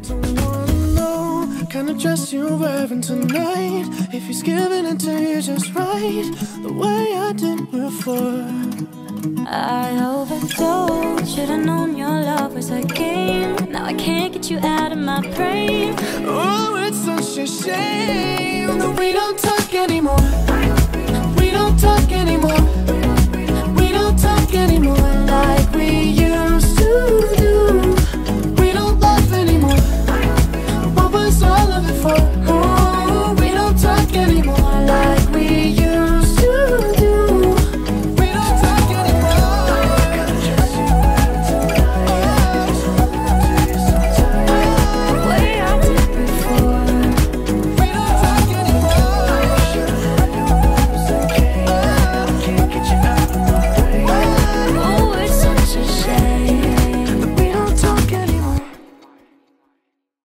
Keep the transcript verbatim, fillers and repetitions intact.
Don't wanna know kind of dress you're wearing tonight. If he's giving it to you just right, the way I did before. I overdosed. Should've known your love was a game. Now I can't get you out of my brain. Oh, it's such a shame that we don't talk anymore. We don't talk anymore.